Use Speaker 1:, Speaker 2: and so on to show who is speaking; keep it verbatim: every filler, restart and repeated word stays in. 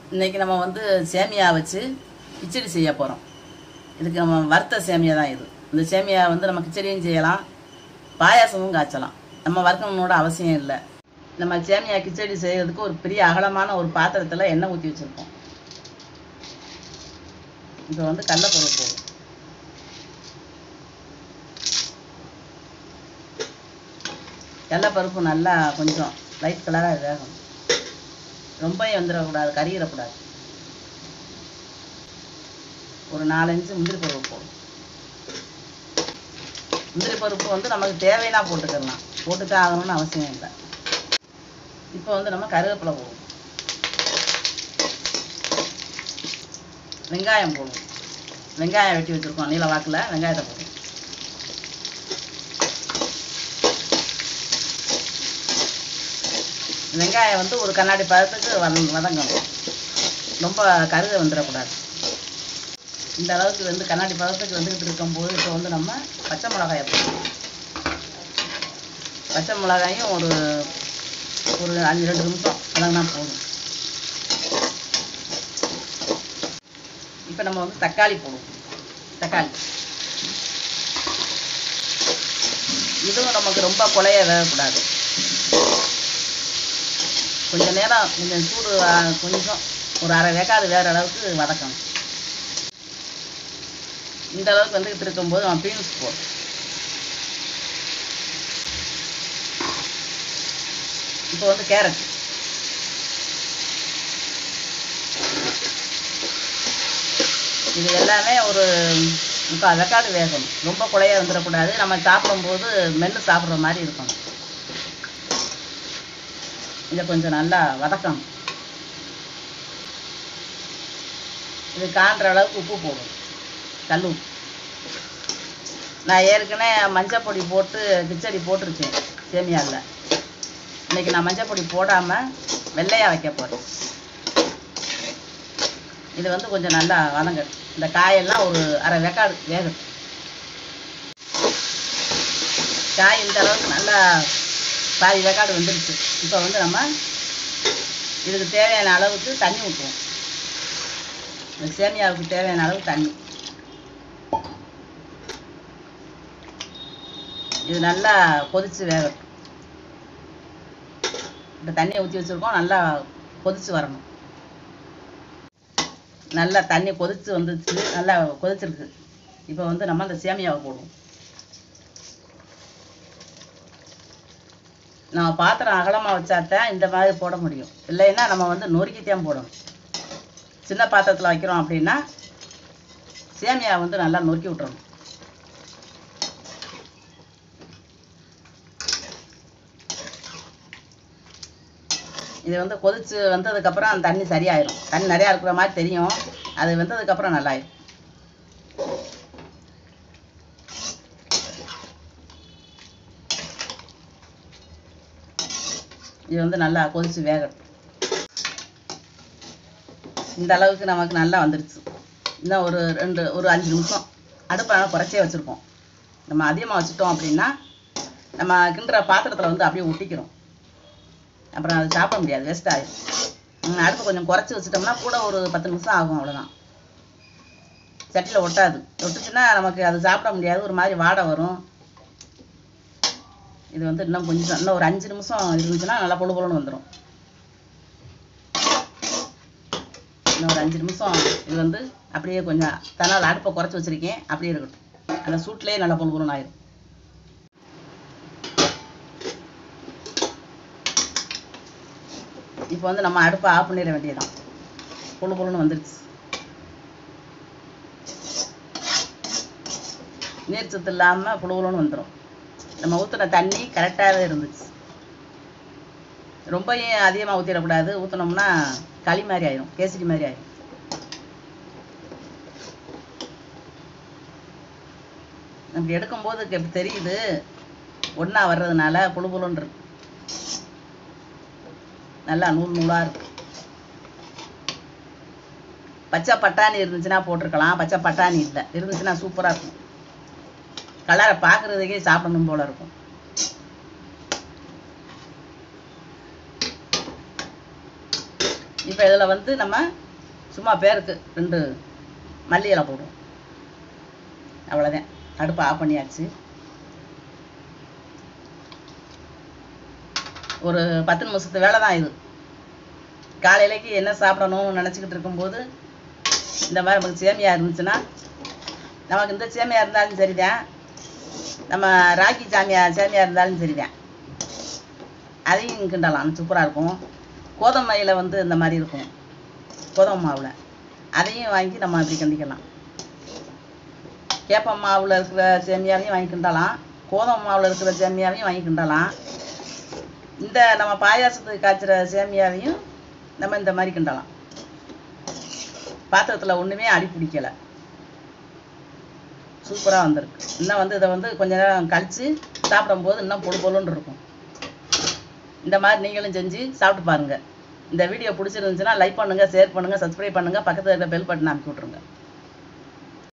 Speaker 1: இன்றைக்கி நம்ம வந்து சேமியா வச்சு கிச்சடி செய்ய போகிறோம். இதுக்கு நம்ம வறுத்த சேமியா தான் இது. இந்த சேமியா வந்து நம்ம கிச்சடியும் செய்யலாம், பாயாசமும் காய்ச்சலாம். நம்ம வறுக்கணுன்னோட அவசியம் இல்லை. நம்ம சேமியா கிச்சடி செய்கிறதுக்கு ஒரு பெரிய அகலமான ஒரு பாத்திரத்தில் எண்ணெய் ஊற்றி வச்சுருக்கோம். இப்போ வந்து கடலைப்பருப்பு போடும். கடலைப்பருப்பு நல்லா கொஞ்சம் லைட் கலராக வேகணும். ரொம்பவும் வந்துடக்கூடாது, கறியிடக்கூடாது. ஒரு நாலஞ்சு முந்திரி பருப்பு போடும். முந்திரி பருப்பு வந்து நமக்கு தேவைன்னா போட்டுக்கலாம், போட்டுதான் ஆகணும்னு அவசியம் இல்லை. இப்போ வந்து நம்ம கருவேப்பிலை போடுவோம், வெங்காயம் போடுவோம். வெங்காயம் வெட்டி வச்சுருக்கோம் நீல வாக்கில், வெங்காயத்தை போடுவோம். வெங்காயம் வந்து ஒரு கண்ணாடி பதத்துக்கு வத வதங்கணும். ரொம்ப கருக வந்துடக்கூடாது. இந்த அளவுக்கு வந்து கண்ணாடி பதத்துக்கு வந்துக்கிட்டு இருக்கும்போது இப்போ வந்து நம்ம பச்சை மிளகாயை போடுவோம். பச்சை மிளகாயும் ஒரு ஒரு அஞ்சு ரெண்டு நிமிஷம் வதங்கினா போதும். இப்போ நம்ம வந்து தக்காளி போடுவோம். தக்காளி இதுவும் நமக்கு ரொம்ப கொலைய வேகக்கூடாது. கொஞ்சம் நேரம் கொஞ்சம் சூடு கொஞ்சம் ஒரு அரை வேக்காது வேற அளவுக்கு வதக்கணும். இந்த அளவுக்கு வந்துக்கிட்டு இருக்கும்போது நம்ம பீன்ஸ் போடுறோம். இப்போ வந்து கேரட், இது எல்லாமே ஒரு முக்கால் வேக்காடு வேகணும். ரொம்ப குழைய வந்துடக்கூடாது. நம்ம சாப்பிடும்போது மென்று சாப்பிட்ற மாதிரி இருக்கணும். இதை கொஞ்சம் நல்லா வதக்கணும். இது காண்ற அளவுக்கு உப்பு போடும், கல் உப்பு. நான் ஏற்கனவே மஞ்சள் பொடி போட்டு கிச்சடி போட்டிருக்கேன் சேமியாவில். இன்றைக்கி நான் மஞ்சள் பொடி போடாமல் வெள்ளையாக வைக்க போகிறேன். இது வந்து கொஞ்சம் நல்லா வதங்கட்டும். இந்த காயெல்லாம் ஒரு அரை வேக்காடு வேகட்டும். காய் இந்த அளவுக்கு நல்லா பாதி வேக்காடு வந்துடுச்சு. இப்போ வந்து நம்ம இதுக்கு தேவையான அளவுக்கு தண்ணி ஊற்றுவோம். இந்த சேமியாவுக்கு தேவையான அளவு தண்ணி. இது நல்லா கொதித்து வேகட்டும். இந்த தண்ணியை ஊற்றி வச்சுருக்கோம், நல்லா கொதித்து வரணும். நல்லா தண்ணி கொதித்து வந்துச்சு, நல்லா கொதிச்சிருக்கு. இப்போ வந்து நம்ம அந்த சேமியாவை போடுவோம். நம்ம பாத்திரம் அகலமாக வச்சாத்தான் இந்த மாதிரி போட முடியும். இல்லைன்னா நம்ம வந்து நொறுக்கித்தான் போடணும். சின்ன பாத்திரத்தில் வைக்கிறோம் அப்படின்னா சேமியா வந்து நல்லா நொறுக்கி விட்டுறணும். இது வந்து கொதிச்சு வந்ததுக்கப்புறம் அந்த தண்ணி சரியாயிடும். தண்ணி நிறையா இருக்கிற மாதிரி தெரியும், அது வந்ததுக்கப்புறம் நல்லாயிடும். இது வந்து நல்லா கொதிச்சு வேகட்டும். இந்த அளவுக்கு நமக்கு நல்லா வந்துடுச்சு. இன்னும் ஒரு ரெண்டு ஒரு அஞ்சு நிமிஷம் அடுப்பை குறைச்சே வச்சுருக்கோம். நம்ம அதிகமாக வச்சுட்டோம் அப்படின்னா நம்ம கிண்டுற பாத்திரத்தில் வந்து அப்படியே ஒட்டிக்கிறோம். அப்புறம் அது சாப்பிட முடியாது, வேஸ்ட் ஆகிடும். அடுப்பு கொஞ்சம் குறைச்சி வச்சுட்டோம்னா கூட ஒரு பத்து நிமிஷம் ஆகும், அவ்வளோதான். சட்டியில் ஒட்டாது. ஒட்டுச்சுன்னா நமக்கு அது சாப்பிட முடியாது, ஒரு மாதிரி வாடை வரும். இது வந்து இன்னும் கொஞ்சம் இன்னும் ஒரு அஞ்சு நிமிஷம் இருந்துச்சுன்னா நல்லா பொழு பொழுன்னு வந்துடும். இன்னும் ஒரு அஞ்சு நிமிஷம் இது வந்து அப்படியே கொஞ்சம் தனால் அடுப்பை குறைச்சி வச்சுருக்கேன், அப்படியே இருக்கட்டும். அந்த சூட்லேயே நல்லா பொழு பொழுன்னு ஆயிடும். இப்போ வந்து நம்ம அடுப்பை ஆஃப் பண்ணிட வேண்டியதான். பொழு பொழுன்னு வந்துடுச்சு. நீர் சத்து இல்லாமல் பொழு பொழுன்னு வந்துடும். நம்ம ஊற்றின தண்ணி கரெக்டாகவே இருந்துச்சு. ரொம்பவும் அதிகமாக ஊற்றிடக்கூடாது. ஊற்றினோம்னா களி மாதிரி ஆயிடும், கேசரி மாதிரி ஆயிடும். அப்படி எடுக்கும்போது எப்படி தெரியுது, ஒன்றா வர்றதுனால பொழு பொழுன்னு இருக்கு. நல்லா நூல் நூலாக இருக்கு. பச்சை பட்டாணி இருந்துச்சுன்னா போட்டிருக்கலாம். பச்சை பட்டாணி இல்லை, இருந்துச்சுன்னா சூப்பராக இருக்கும். கலரை பார்க்குறதுக்கே சாப்பிடணும் போல இருக்கும். இப்போ இதில் வந்து நம்ம சும்மா பேருக்கு ரெண்டு மல்லி இலை போடுவோம். அவ்வளோதான். அடுப்பை ஆஃப் பண்ணியாச்சு. ஒரு பத்து நிமிஷத்து வேலை தான் இது. காலையிலைக்கு என்ன சாப்பிடணும்னு நினச்சிக்கிட்டு இருக்கும்போது இந்த மாதிரி நமக்கு சேமியா இருந்துச்சுன்னா, நமக்கு இந்த சேமியா இருந்தாலும் சரிதான், நம்ம ராகி சாமியா சேமியா இருந்தாலும் சரிதான், அதையும் கிண்டலாம். சூப்பராக இருக்கும். கோதுமையில் வந்து இந்த மாதிரி இருக்கும், கோதுமை மாவில். அதையும் வாங்கி நம்ம இப்படி கிண்டிக்கலாம். கேப்ப மாவில் இருக்கிற சேமியாவையும் வாங்கி கிண்டலாம், கோதுமை மாவில் இருக்கிற சேமியாவையும் வாங்கி கிண்டலாம். இந்த நம்ம பாயாசத்துக்கு காய்ச்சிற சேமியாவையும் நம்ம இந்த மாதிரி கிண்டலாம். பாத்திரத்தில் ஒன்றுமே அடி பிடிக்கலை, சூப்பராக வந்திருக்கு. இன்னும் வந்து இதை வந்து கொஞ்ச நேரம் கழித்து சாப்பிடும்போது இன்னும் பொழு பொழுன்னு இருக்கும். இந்த மாதிரி நீங்களும் செஞ்சு சாப்பிட்டு பாருங்கள். இந்த வீடியோ பிடிச்சிருந்துச்சுன்னா லைக் பண்ணுங்கள், ஷேர் பண்ணுங்கள், சப்ஸ்கிரைப் பண்ணுங்கள், பக்கத்தில் இருக்கிற பெல் பட்டன் அமைக்கி விட்ருங்க.